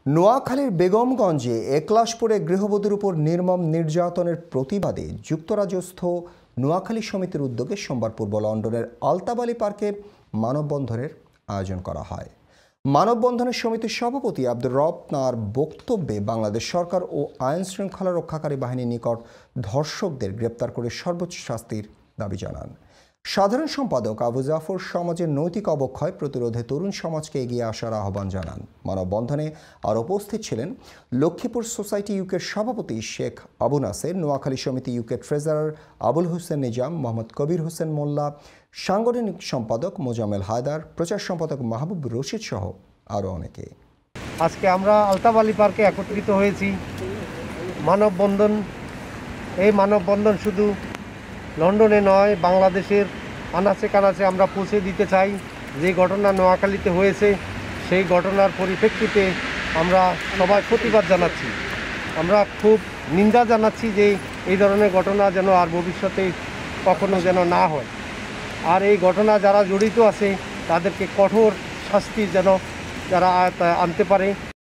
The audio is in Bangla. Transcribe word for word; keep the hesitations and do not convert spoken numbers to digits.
নোয়াখালীর বেগমগঞ্জে একলাশপুরে গৃহবধূর উপর নির্মম নির্যাতনের প্রতিবাদে যুক্তরাজ্যস্থ নোয়াখালী সমিতির উদ্যোগে সোমবার পূর্ব লন্ডনের আলতাবালি পার্কে মানববন্ধনের আয়োজন করা হয়। মানববন্ধনের সমিতির সভাপতি আব্দুর রব তাঁর বক্তব্যে বাংলাদেশ সরকার ও আইন শৃঙ্খলা রক্ষাকারী বাহিনীর নিকট ধর্ষকদের গ্রেপ্তার করে সর্বোচ্চ শাস্তির দাবি জানান। সাধারণ সম্পাদক আবু জাফর সমাজের নৈতিক অবক্ষয় প্রতিরোধে তরুণ সমাজকে এগিয়ে আসার আহ্বান জানান। মানববন্ধনে আর উপস্থিত ছিলেন লক্ষ্মীপুর সোসাইটি ইউকের সভাপতি শেখ আবু নাসের, নোয়াখালী সমিতি ইউকে ট্রেজারার আবুল হোসেন নিজাম, মোহাম্মদ কবির হোসেন মোল্লা, সাংগঠনিক সম্পাদক মোজামেল হায়দার, প্রচার সম্পাদক মাহবুব রশিদ সহ আরও অনেকে। আজকে আমরা আলতাবালি পার্কে একত্রিত হয়েছি মানববন্ধন। এই মানববন্ধন শুধু লন্ডনে নয়, বাংলাদেশের আনাচে কানাচে আমরা পৌঁছে দিতে চাই। যে ঘটনা নোয়াখালীতে হয়েছে সেই ঘটনার পরিপ্রেক্ষিতে আমরা সবাই প্রতিবাদ জানাচ্ছি। আমরা খুব নিন্দা জানাচ্ছি যে এই ধরনের ঘটনা যেন আর ভবিষ্যতে কখনো যেন না হয়। আর এই ঘটনা যারা জড়িত আছে তাদেরকে কঠোর শাস্তি যেন যারা আনতে পারে।